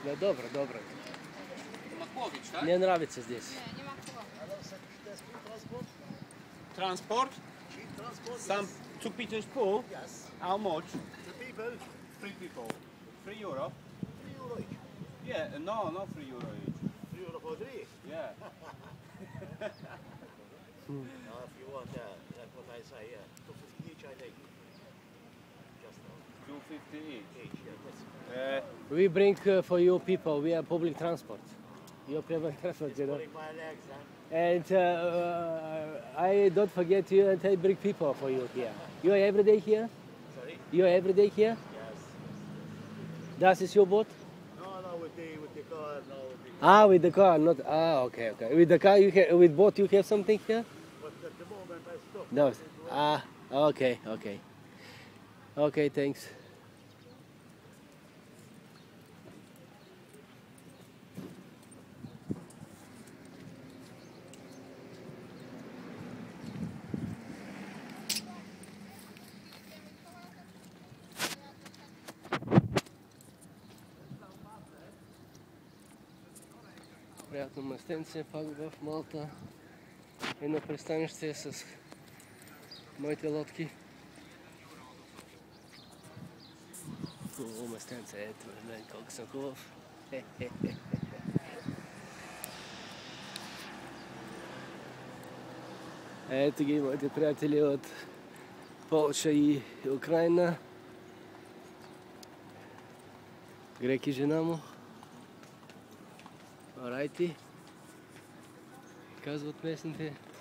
Да, добро, добро. Makłowić, tak? Мне нравится здесь. Nie, nie ma kogo. Transport? Some 2 meters pool? Yes. How much? The people, 3 people. 3 euro? €3 each. Yeah, no, not 3 euro each. €3 for 3. Yeah. Now, if you want, like what I say, 250 each, I take. Just now. 250 each. Each, yeah. That's We bring for you people, we are public transport. You're public transport, you know. pulling my legs, huh? And I don't forget you and I bring people for you here. You are every day here? Sorry? You are every day here? Yes. Das is your boat? No, with the car, no. Ah, with the car, not, okay, okay. With the car, you have, with boat you have something here? But at the moment I stopped. No. Okay, okay. Okay, thanks. Приятно местенце, пак в Малта. И на пристанище с моите лодки. Хубаво местенце, ето мен колко съм хубав. Ето ги моите приятели от Полша и Украина. Греки жена му. Алрайти, казват местните.